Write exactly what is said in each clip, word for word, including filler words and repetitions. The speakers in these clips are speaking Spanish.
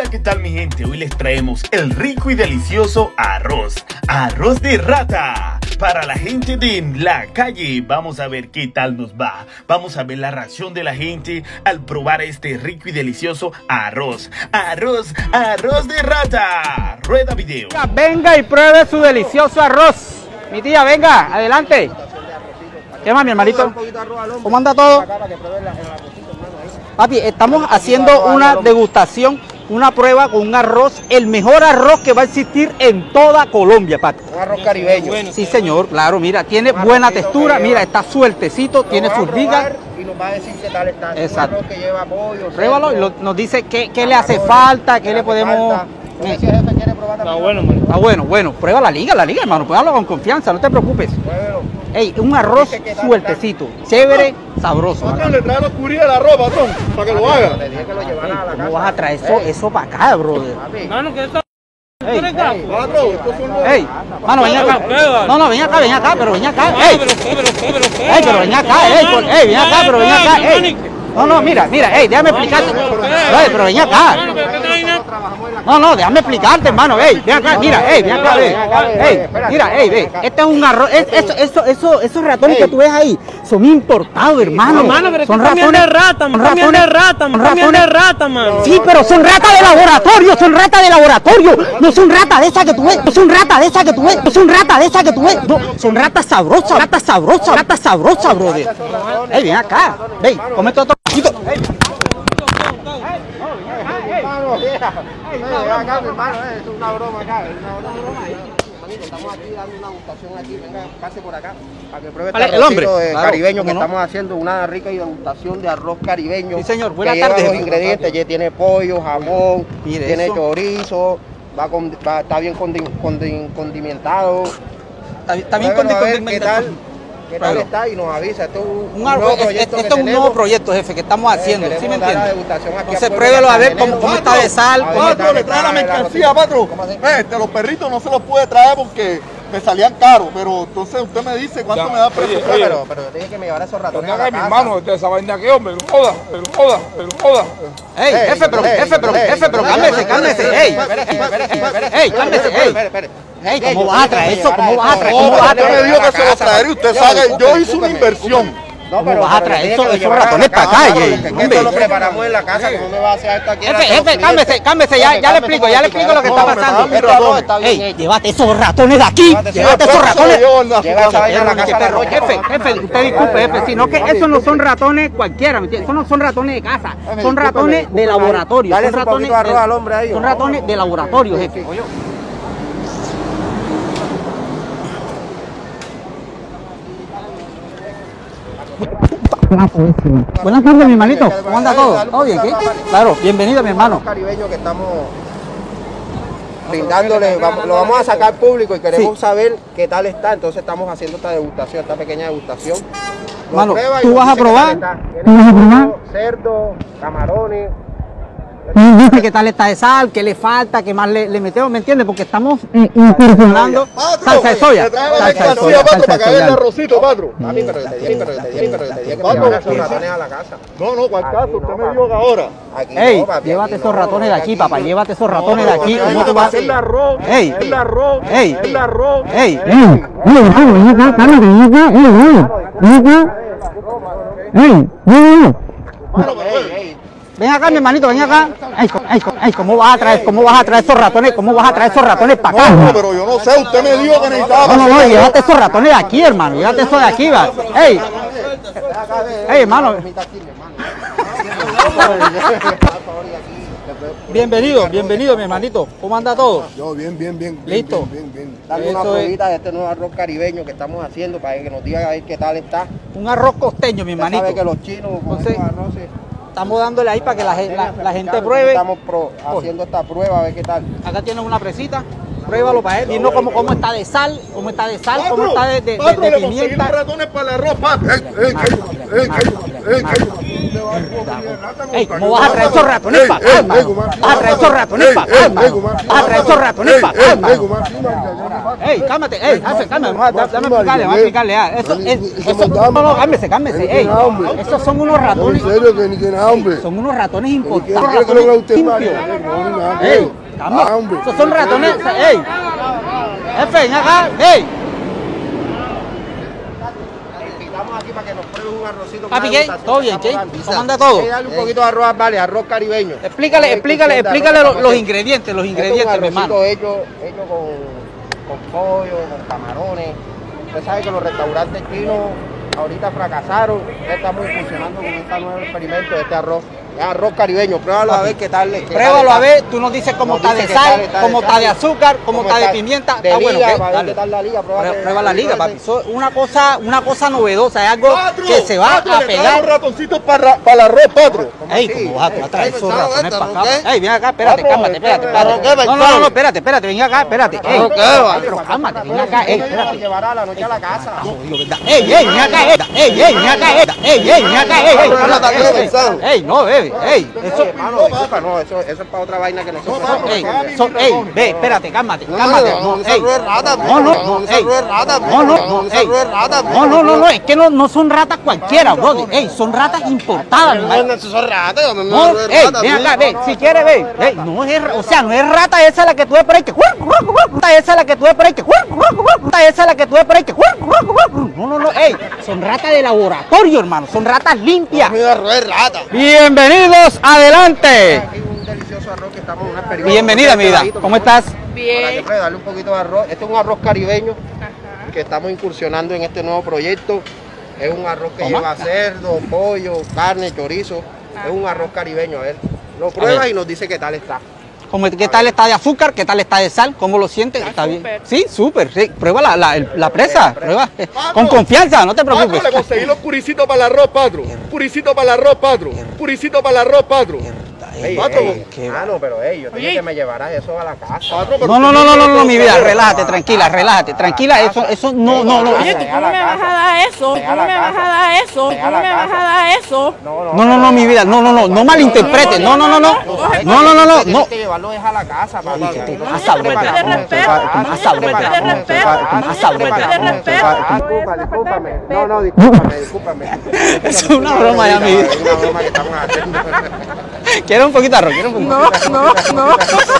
Hola, ¿qué tal mi gente? Hoy les traemos el rico y delicioso arroz, arroz de rata. Para la gente de la calle, vamos a ver qué tal nos va. Vamos a ver la reacción de la gente al probar este rico y delicioso arroz. Arroz, arroz de rata. Rueda video. Venga y pruebe su delicioso arroz. Mi tía, venga, adelante. ¿Qué más, mi hermanito? ¿Cómo anda todo? Papi, estamos haciendo una degustación, una prueba con un arroz, el mejor arroz que va a existir en toda Colombia, papi. Un arroz caribeño. Sí, señor, claro, mira, tiene buena textura, mira, está sueltecito, tiene sus vigas. Y nos va a decir qué tal está. Exacto. Un arroz que lleva pollo. Pruébalo y lo- nos dice qué, qué le hace falta, qué le podemos... No sé si el jefe quiere probar también. Está bueno, man. Ah, bueno, bueno, prueba la liga, la liga, hermano, pruébalo con confianza, no te preocupes. Pruébelo. Ey, un arroz sueltecito, chévere, sabroso. Patrón, le trae los curillas de la ropa, patrón, para que lo haga. Le dije que lo llevara a la ¿Cómo casa. vas a traer eso, eso para acá, brother? Papi, Mano, ¿qué está? Ey, Patrón, estos son los... ey, mano, ven acá. No, no, ven acá, ven acá, pero ven acá. Ey, Pero qué, pero qué, pero qué. ey, pero ven acá, ey, por- ey, ven acá, pero ven acá, ey. No, no, mira, mira, ey, déjame explicarte. Oye, pero ven acá. No, no, déjame explicarte, hermano, ey, ven acá, mira, ey, ven acá, ey, ey, mira, ey, ve, este es un arroz, es- eso, eso, eso, esos ratones que tú ves ahí son importados, hermano. Mano, pero Son tú también de rata, son man. También de rata, son man. También de ratones. rata, man. Sí, pero son ratas de laboratorio, son ratas de laboratorio. No son ratas de esas que tú ves, no son ratas de esas que tú ves, no son ratas de esas que tú ves. No, son ratas sabrosas, ratas sabrosas, ratas sabrosas, brother. Ey, ven acá, ven, comete otro poquito. Ey. hermano, mira. Ey, ven acá, mi hermano, eh, es una broma acá, es una broma. Hermanito, estamos aquí dando una degustación aquí, venga, pase por acá, para que pruebe Vale, este el hombre. arrocito, eh, Claro, caribeño que ¿cómo no? estamos haciendo, una rica degustación de arroz caribeño. Sí, señor, buenas que tardes, lleva los jefe. ingredientes, ya tiene pollo, jamón, Mire tiene eso. chorizo, va con, va, está bien condi- condi- condimentado. Está bien, está bien Pruébelo a ver condimentado. qué tal, qué tal Pruébelo. está y nos avisa. Esto es un, Un arroz, nuevo es- es- proyecto esto que es un nuevo tenemos. proyecto, jefe, que estamos haciendo, Eh, ¿sí me queremos dar la entiende? degustación aquí Entonces a Puebla pruébelo a ver Cardenero. cómo, cómo está de sal. A ver cómo- qué tal Patrón, le trae la está el mercancía, arrocito. patrón. ¿Cómo así? Este, los perritos no se los pude traer porque me salían caros, pero entonces usted me dice cuánto Ya, me da oye, presupuesto. oye. Pero, pero yo te dije que me llevara esos ratones a Venga, la mi casa. hermano, de esa vaina que hombre, el joda, el joda, el joda. Ey, Ey, jefe, pero, ey, jefe, pero, ey, jefe, pero, ey, cálmese, ey, cálmese, ey, ey. espérese, espérese, espérese, Ey, cálmese, espérese, ey. espérese, Ey, espérese. ¿cómo Yo vas a dije que traer me eso? ¿Cómo llevara vas a eso. traer? No, ¿Cómo vas a pero usted traer? me dijo que se la los casa, traería, usted yo, sabe, yo discúlpeme, hice una discúlpeme, inversión. No, ¿Cómo pero vas a pero traer yo eso- dije que esos lo llevara ratones a la para casa, acá, hermano, Jay? que- que Hombre. esto lo preparamos en la casa, ¿cómo me va a hacer esto aquí? Jefe, jefe, cálmese, cálmese, ya, ya le explico, ya le explico lo que está No, me pasando. pagan mis Pero no, ratones. está bien Ey, hecho. llévate esos ratones de aquí, Llévate llévate esos esos ratones. Lleva esa vaina a la casa de la Pero, rocha. jefe, jefe, usted disculpe, jefe, sino que esos no son ratones cualquiera, ¿me entiende? Esos no son ratones de casa, son ratones de laboratorio, Dale son un ratones poquito de arroz de- al hombre ahí. son ratones de laboratorio, jefe. Buenas tardes, mi hermanito. ¿Cómo anda todo? ¿Todo bien? ¿Qué? Claro, bienvenido, mi hermano. Caribeño que estamos brindándole, vamos- lo vamos a sacar al público y queremos Sí. saber qué tal está, entonces estamos haciendo esta degustación, esta pequeña degustación. Lo Mano, prueba y ¿tú nos vas a dice qué probar? tal está. Tiene ¿Tú vas a probar? pollo, cerdo, camarones. Dice qué tal está de sal, qué le falta, qué más le, le metemos, ¿me entiendes? Porque estamos eh, incursionando salsa de soya. Le trae la Salsa de mercancía, soya, patrón, salsa para de que haga el soya. arrocito, patrón. Papi, pero yo te dije, pero yo te dije, pero yo te dije que me Patrón, llevara esos sí, sí. ratones a la casa. No, no, ¿cuál Aquí caso? no, Usted me papi. dijo que ahora. Aquí Ey, no, papi, llévate aquí esos no, ratones de aquí, papá, llévate esos ratones de aquí. ¿Cómo tú vas? El arroz, Ey. el arroz, Ey. el arroz. Ey, Ey, ey. ven acá, mi hermanito, ven acá. Ay, co- ay, co- ay, ¿cómo vas a traer, cómo vas a traer esos ratones, cómo vas a traer esos ratones para acá? No, pero yo no sé, usted me dijo que necesitaba. No, no, no, llévate esos ratones de aquí, hermano, llévate esos de aquí, va. Ey, ey, hermano, bienvenido, bienvenido, mi hermanito. ¿Cómo anda todo? Yo, bien, bien, bien. bien, Listo. Bien, bien, bien. Dale una Eso es- probita de este nuevo arroz caribeño que estamos haciendo para que nos diga a ver qué tal está. Un arroz costeño, mi Usted sabe que hermanito. los chinos con Entonces, esos arroces, estamos dándole ahí para que la, gen- la- la gente Estamos pruebe. pro- haciendo esta prueba a ver qué tal. Acá tienes una presita, pruébalo para él, viendo cómo, cómo está de sal, cómo está de sal, cómo Patrón, está de, de, de- patrón, de le conseguí los pimienta. ratones para el arroz, papi. Ey, ey, ey, ey, ey, ey, ey. Ey, ¿cómo vas a traer esos ratones para acá, hermano? Vas a traer esos ratones para acá, hermano. Vas a traer esos ratones para acá, hermano. Ey, cálmate, ey, jefe, cálmate. Dame explicarle, vamos a explicarle ya. Eso, eso, no, no, cálmese, cálmese. Ey, esos son unos ratones. En serio, que ni que nada, hombre. Son unos ratones importantes. ¿Qué creo que usted Limpios. Ey, cálmate. Esos son ratones. Ey, jefe, ven acá, ey. Estamos aquí para que nos prueben un arrocito. Papi, ¿qué? ¿Todo bien, qué? ¿Cómo anda todo? Dale un poquito de arroz, vale, arroz caribeño. Explícale, explícale, explícale los, los ingredientes, los ingredientes, mi hermano. Hecho, hecho con, con pollo, con camarones. Usted sabe que los restaurantes chinos ahorita fracasaron. Estamos funcionando con este nuevo experimento de este arroz. Es arroz caribeño, pruébalo a ver qué tal. Qué Pruébalo tal a ver, tú nos dices cómo está de sal, cómo está de azúcar, cómo está de pimienta. De Está bueno, liga, ¿qué? para ver Dale. qué tal la liga. Prueba, Prueba, prueba la liga, papi. Eso es una cosa, una cosa novedosa, es algo que se va a pegar. ratoncitos para, para el arroz, Patro. Ey, ¿cómo vas a traer esos pensado ratones esto, para ¿no? acá? ¿Qué? Ey, ven acá, espérate, Papo, cálmate, espérate, ¿qué? espérate. ¿Qué No, no, pensado? no, no, espérate, espérate, ven acá, espérate. Ey, ¿Qué? ay, pero cálmate, ven acá, ey, espérate. Llevará la noche a la casa. Ey, ey, ven acá, ey, ey, ey, ven acá, ey, ey, ey, ven acá, ey, ey, ey, ey, no, bebe, ey, eso, Hermano, disculpa, no, eso, eso es para otra vaina que nosotros hacemos. ey, son, ey, ve, espérate, cálmate, cálmate, no, ey, rata, no, no, no, ey, rata, no, no, no, ey, rata, no, no, no, no, es que no, no son ratas cualquiera, brother, ey, son ratas importadas, hermano. son ratas, No, ey, ven acá, ve, si quieres, ve, ey, no es, o sea, no es rata esa la que tú ves por ahí que, rata esa la que tú ves por ahí que, rata esa la que tú ves por ahí que, no, no, no, ey, son ratas de laboratorio, hermano, son ratas limpias. rata. Bienvenidos, adelante. Aquí un delicioso arroz que estamos en un experimento. Bienvenida, mi vida, ¿cómo estás? Para que Bien. pruebe, darle un poquito de arroz. Este es un arroz caribeño que estamos incursionando en este nuevo proyecto. Es un arroz que ¿Cómo? lleva cerdo, pollo, carne, chorizo. Es un arroz caribeño, a ver. Lo prueba y nos dice qué tal está. ¿Cómo, ¿Qué tal está de azúcar? ¿Qué tal está de sal? ¿Cómo lo sientes? ¿Está bien? súper. Sí, súper. Sí. Prueba la, la, el- la presa. Prueba. Con confianza, no te preocupes. Patro, le conseguí los puricitos para el arroz, Patro. Puricito para el arroz, Patro. Puricito para el arroz, Patro. Ey, Pato, ey, qué ah, no, pero ey, yo Oye. dije que me llevaras eso a la casa. Patro, pero No, no, usted no, no, no, tiene no, mi que- vida, relájate, tranquila, relájate, tranquila, eso, eso, no, no, no. Oye, ¿tú cómo me vas a dar eso? ¿Cómo me vas a dar eso? ¿Cómo me vas a dar eso? No, No, no, no, mi vida, no, no, no, no malinterpretes, no, no, no, no, no, no, no, no, no. Tienes que llevarlo es a la casa, papi. ¿Qué te No, pasa, no, bro? no, Falta de no, respeto. no, Más sabroso, Falta de respeto. más sabroso. Falta de respeto. Disculpa, discúlpame. No, no, discúlpame, discúlpame. Es una broma ya, mi vida. Es una broma que estamos haciendo. Quiero un poquito de arroz, quiero un poquito. No, no, no.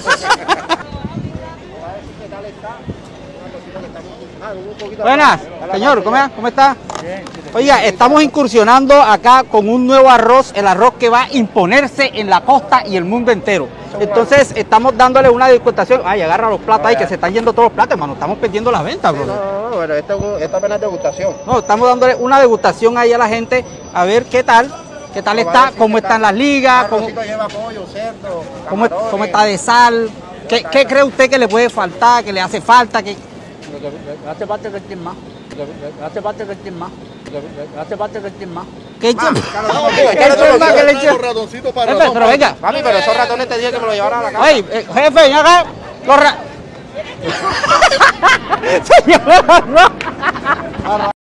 Buenas, señor, ¿cómo, ¿cómo está? Oiga, estamos incursionando acá con un nuevo arroz, el arroz que va a imponerse en la costa y el mundo entero. Entonces, estamos dándole una degustación. Ay, agarra los platos ahí, que se están yendo todos los platos, hermano. Estamos perdiendo la venta, bro. No, no, no, bueno, esto es un- esto apenas es degustación. No, estamos dándole una degustación ahí a la gente, a ver qué tal, qué tal está, cómo están las ligas, El cómo, arrocito lleva pollo, cerdo, cómo, camarones. cómo está de sal. ¿Qué, ¿Qué cree usted que le puede faltar, que le hace falta? Que... Hace falta que estén más. Hace falta que estén más. Hace falta que estén más. ¿Qué echen? Vamos, ¿Qué echen más que le echen? los ratoncitos para Jefe, arroz. pero venga. Mami, pero esos ratones te dije que me lo llevaran a la casa. Oye, eh, jefe, ven acá. Los ra- Señor, no.